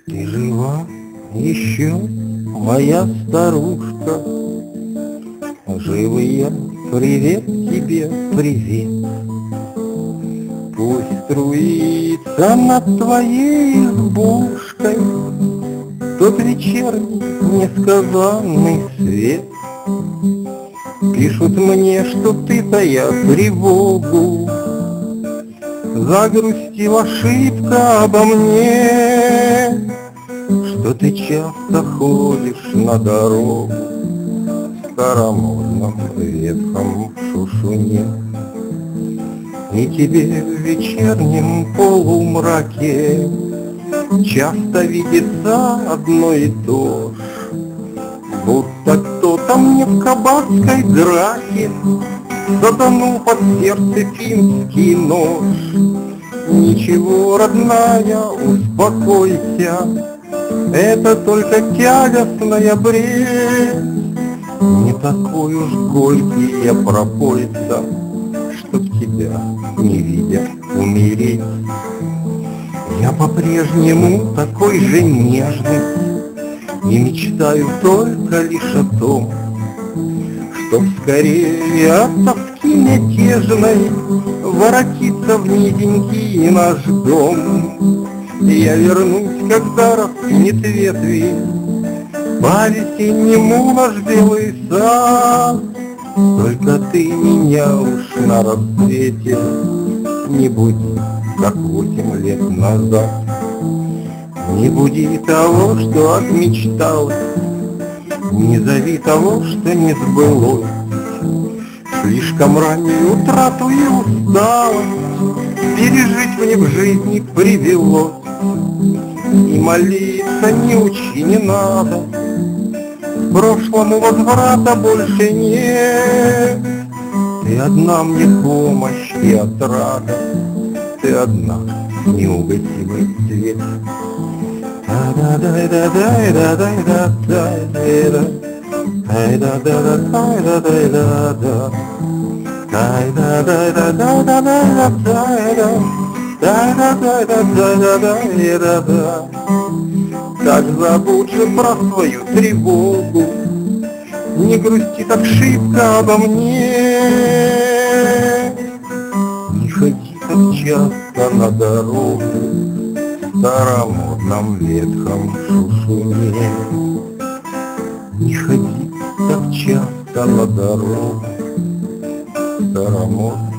Ты жива еще, моя старушка? Живые, привет тебе, привет. Пусть струится над твоей избушкой тот вечерний несказанный свет. Пишут мне, что ты, тая тревогу, загрустила шибко обо мне, что ты часто ходишь на дорогу в старомодном ветхом шушуне. И тебе в вечернем полумраке часто видится одно и то ж, будто кто-то мне в кабацкой драке заданул под сердце финский нож. Ничего, родная, успокойся, это только тягостная бред. Не такой уж горький я пропойца, чтоб тебя, не видя, умереть. Я по-прежнему такой же нежный и мечтаю только лишь о том, чтоб скорее от тоски мятежной воротиться в низенький наш дом. Я вернусь, когда раскинет ветви по-весеннему наш белый сад. Только ты меня уж на рассвете не буди, как 8 лет назад. Не буди того, что отмечталось, не зови того, что не сбылось. Слишком раннюю утрату и усталость пережить мне в жизни привелось. И молиться не учи, не надо, к прошлому возврата больше нет. Ты одна мне помощь и отрада, ты одна неугасимый свет. Так забудь же про свою тревогу, не грусти так шибко обо мне. Не ходи так часто на дорогу в старомодном ветхом шушуне. Не ходи так часто на дорогу в старомодном